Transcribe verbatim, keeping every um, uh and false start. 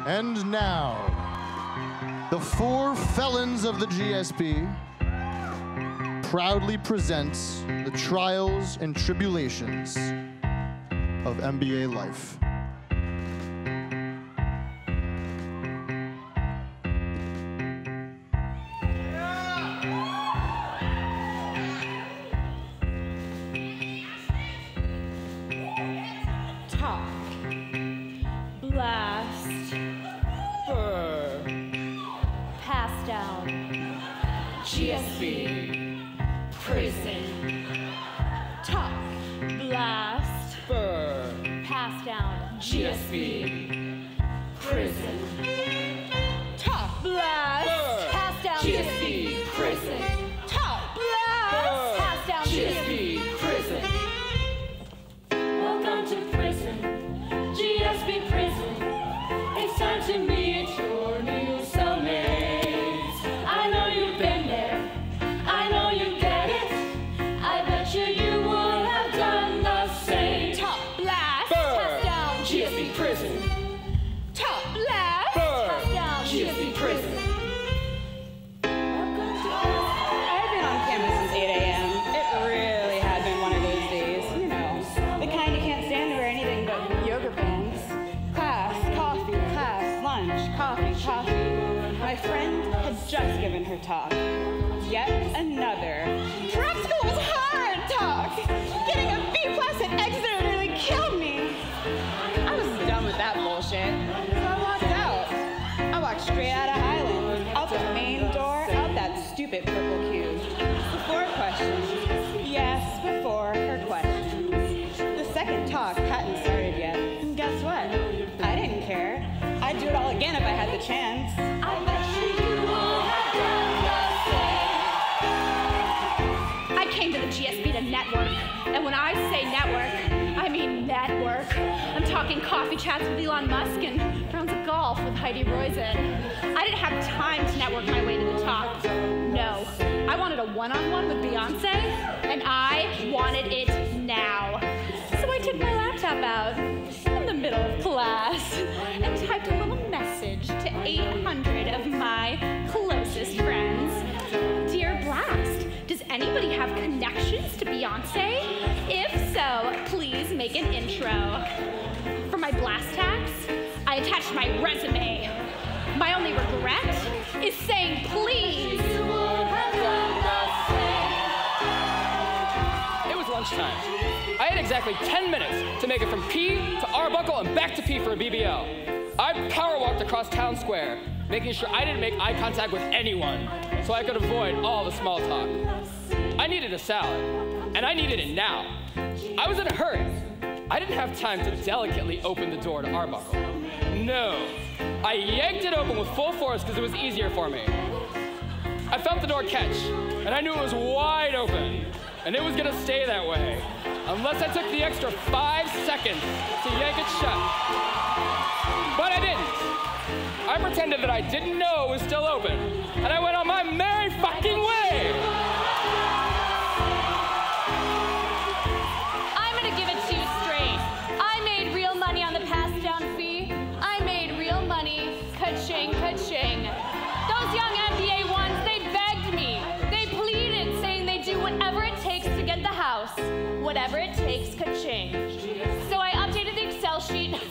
And now, the four felons of the G S P proudly presents the trials and tribulations of N B A life. Talk, blast, burr, pass down, G S P, prison. Talk, blast, burr, pass down, G S P, prison. Talk, blast, burr, pass down, G S P, prison. Talk, blast, burr, pass down, G S P, prison. Welcome to prison, G S P prison. It's time to meet your new cellmates. I know you've been there, I know you get it. I bet you you would have done the same. Top blast, Burr, pass down, G S P prison. top blast, Burr, pass down, G S P prison. Welcome to I've been on campus since eight A M It really had been one of those days, you know, the kind you can't stand to wear anything but yoga pants. Class, coffee, class, lunch, coffee, coffee. My friend had just given her talk. Yet another prep school was hard talk. Getting a B plus at Exeter nearly killed me. I was done with that bullshit, so I walked out. I walked straight out of Highland, out the main door, out that stupid purple cube. Before questions. Yes, before her questions. The second talk hadn't started yet, and guess what? I didn't care. I'd do it all again if I had the chance. I bet you you would have done the same. I came to the G S P to network, and when I say network, I mean network. I'm talking coffee chats with Elon Musk and rounds of golf with Heidi Roizen. I didn't have time to network my way to the top. No, I wanted a one-on-one with Beyonce, and I wanted it now. So I took my laptop out in the middle of class and typed a little message to eight hundred of my closest friends. Dear Blast, does anybody have connections to Beyonce? If so, please make an intro. For my blast tags, I attached my resume. My only regret is saying please. You would have done the same. It was lunchtime. I had exactly ten minutes to make it from P to Arbuckle and back to P for a B B L. I power walked across town square, making sure I didn't make eye contact with anyone so I could avoid all the small talk. I needed a salad, and I needed it now. I was in a hurry. I didn't have time to delicately open the door to Arbuckle. No, I yanked it open with full force because it was easier for me. I felt the door catch, and I knew it was wide open, and it was gonna stay that way, unless I took the extra five seconds to yank it shut. But I didn't. I pretended that I didn't know it was still open, and I went on my merry fucking way. I'm gonna give it to you straight. I made real money on the pass down fee. I made real money, ka-ching, ka-ching. Those young N B A ones, they begged me. They pleaded, saying they'd do whatever it takes to get the house. Whatever it takes, ka-ching. So I updated the Excel sheet,